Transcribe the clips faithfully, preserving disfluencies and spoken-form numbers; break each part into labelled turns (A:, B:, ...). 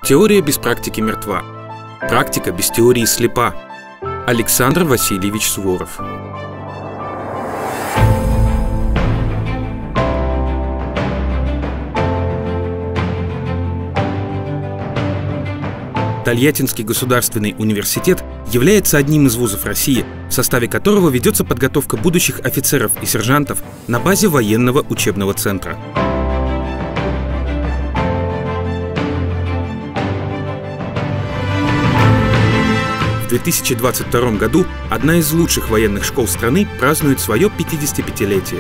A: Теория без практики мертва. Практика без теории слепа. Александр Васильевич Суворов. Тольяттинский государственный университет является одним из вузов России, в составе которого ведется подготовка будущих офицеров и сержантов на базе военного учебного центра. В две тысячи двадцать втором году одна из лучших военных школ страны празднует свое пятидесятипятилетие.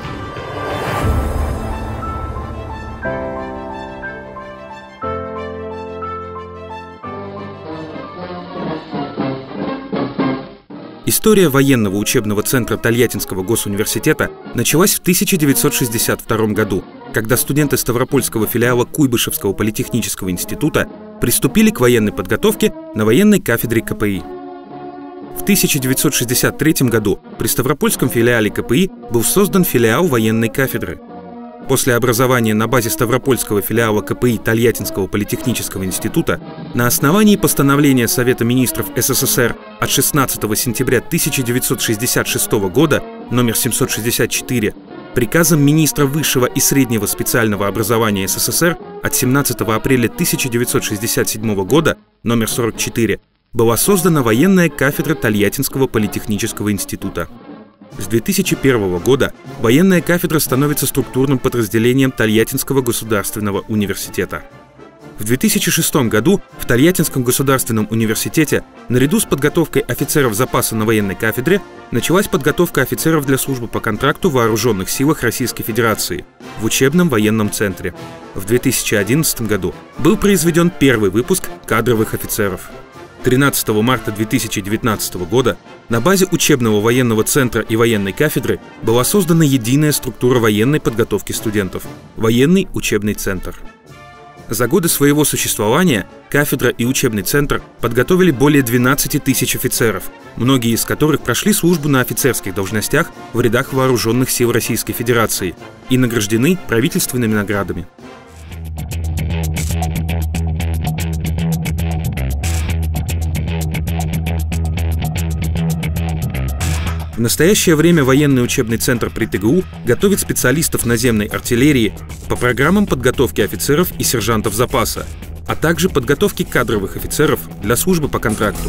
A: История военного учебного центра Тольяттинского госуниверситета началась в тысяча девятьсот шестьдесят втором году, когда студенты Ставропольского филиала Куйбышевского политехнического института приступили к военной подготовке на военной кафедре ка пэ и. В тысяча девятьсот шестьдесят третьем году при Ставропольском филиале ка пэ и был создан филиал военной кафедры. После образования на базе Ставропольского филиала ка пэ и Тольяттинского политехнического института на основании постановления Совета министров эс эс эс эр от шестнадцатого сентября тысяча девятьсот шестьдесят шестого года номер семьсот шестьдесят четыре, приказом министра высшего и среднего специального образования эс эс эс эр от семнадцатого апреля тысяча девятьсот шестьдесят седьмого года номер сорок четыре была создана военная кафедра Тольяттинского политехнического института. С две тысячи первого года военная кафедра становится структурным подразделением Тольяттинского государственного университета. В две тысячи шестом году в Тольяттинском государственном университете наряду с подготовкой офицеров запаса на военной кафедре началась подготовка офицеров для службы по контракту в Вооруженных силах Российской Федерации в учебном военном центре. В две тысячи одиннадцатом году был произведен первый выпуск кадровых офицеров. тринадцатого марта две тысячи девятнадцатого года на базе учебного военного центра и военной кафедры была создана единая структура военной подготовки студентов – военный учебный центр. За годы своего существования кафедра и учебный центр подготовили более двенадцати тысяч офицеров, многие из которых прошли службу на офицерских должностях в рядах Вооруженных сил Российской Федерации и награждены правительственными наградами. В настоящее время военный учебный центр при тэ гэ у готовит специалистов наземной артиллерии по программам подготовки офицеров и сержантов запаса, а также подготовки кадровых офицеров для службы по контракту.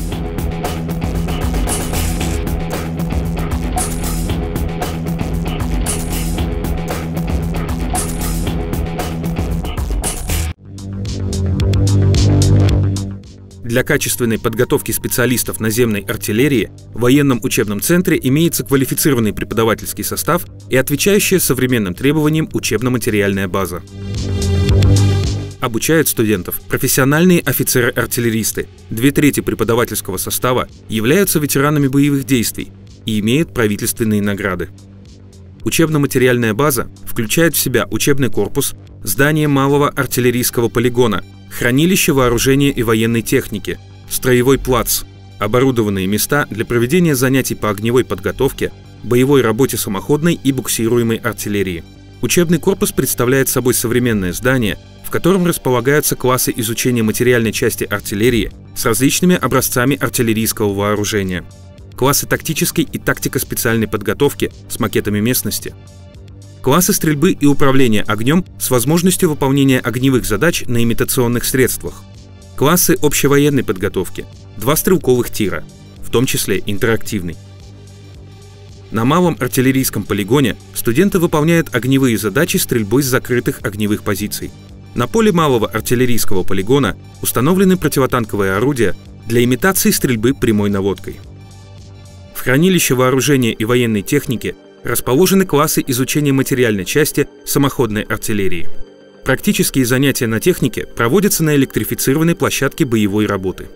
A: Для качественной подготовки специалистов наземной артиллерии в военном учебном центре имеется квалифицированный преподавательский состав и отвечающая современным требованиям учебно-материальная база. Обучают студентов профессиональные офицеры-артиллеристы. Две трети преподавательского состава являются ветеранами боевых действий и имеют правительственные награды. Учебно-материальная база включает в себя учебный корпус, здание малого артиллерийского полигона, хранилище вооружения и военной техники, строевой плац, оборудованные места для проведения занятий по огневой подготовке, боевой работе самоходной и буксируемой артиллерии. Учебный корпус представляет собой современное здание, в котором располагаются классы изучения материальной части артиллерии с различными образцами артиллерийского вооружения, классы тактической и тактико-специальной подготовки с макетами местности, классы стрельбы и управления огнем с возможностью выполнения огневых задач на имитационных средствах, классы общевоенной подготовки, два стрелковых тира, в том числе интерактивный. На малом артиллерийском полигоне студенты выполняют огневые задачи стрельбой с закрытых огневых позиций. На поле малого артиллерийского полигона установлены противотанковые орудия для имитации стрельбы прямой наводкой. В хранилище вооружения и военной техники расположены классы изучения материальной части самоходной артиллерии. Практические занятия на технике проводятся на электрифицированной площадке боевой работы.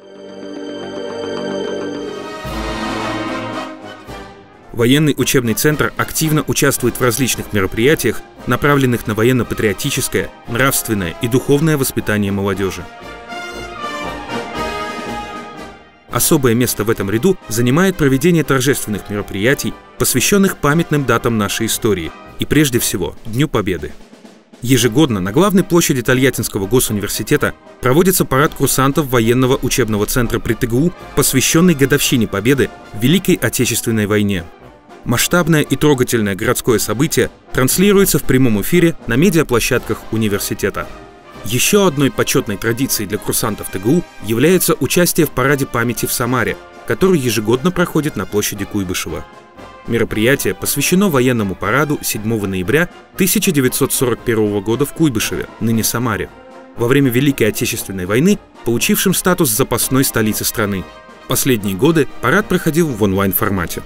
A: Военный учебный центр активно участвует в различных мероприятиях, направленных на военно-патриотическое, нравственное и духовное воспитание молодежи. Особое место в этом ряду занимает проведение торжественных мероприятий, посвященных памятным датам нашей истории и, прежде всего, Дню Победы. Ежегодно на главной площади Тольяттинского госуниверситета проводится парад курсантов военного учебного центра при ТГУ, посвященный годовщине Победы в Великой Отечественной войне. Масштабное и трогательное городское событие транслируется в прямом эфире на медиаплощадках университета. Еще одной почетной традицией для курсантов ТГУ является участие в параде памяти в Самаре, который ежегодно проходит на площади Куйбышева. Мероприятие посвящено военному параду седьмого ноября тысяча девятьсот сорок первого года в Куйбышеве, ныне Самаре, во время Великой Отечественной войны, получившим статус запасной столицы страны. Последние годы парад проходил в онлайн-формате.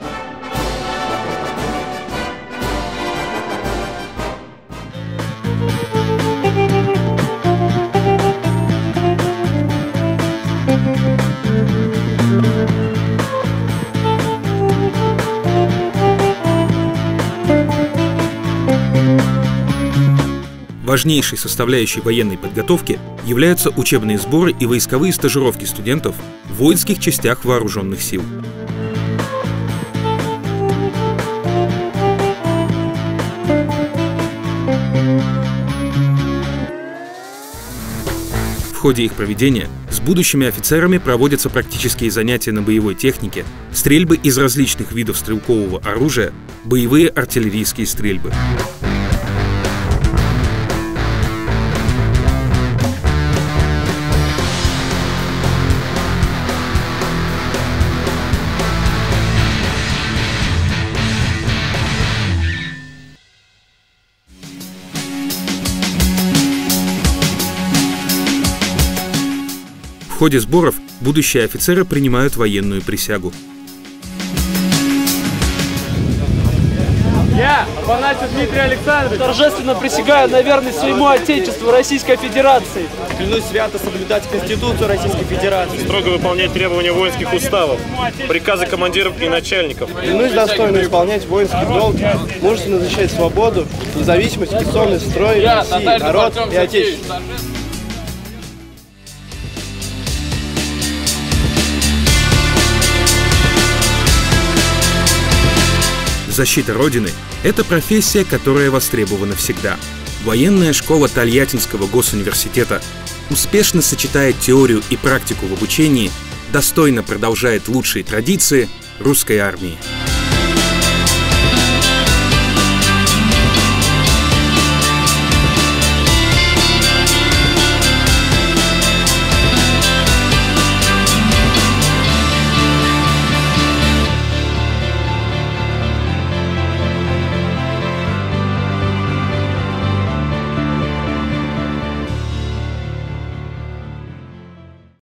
A: Важнейшей составляющей военной подготовки являются учебные сборы и войсковые стажировки студентов в воинских частях вооруженных сил. В ходе их проведения с будущими офицерами проводятся практические занятия на боевой технике, стрельбы из различных видов стрелкового оружия, боевые артиллерийские стрельбы. В ходе сборов будущие офицеры принимают военную присягу.
B: Я, Афанасьев Дмитрий Александрович, торжественно присягаю на верность своему Отечеству Российской Федерации.
C: Клянусь свято соблюдать Конституцию Российской Федерации.
D: Строго выполнять требования воинских уставов, приказы командиров и начальников.
C: Клянусь достойно исполнять воинский долг, мужественно защищать свободу, независимость, конституционный строй России, народ и Отечество.
A: Защита Родины – это профессия, которая востребована всегда. Военная школа Тольяттинского госуниверситета успешно сочетает теорию и практику в обучении, достойно продолжает лучшие традиции русской армии.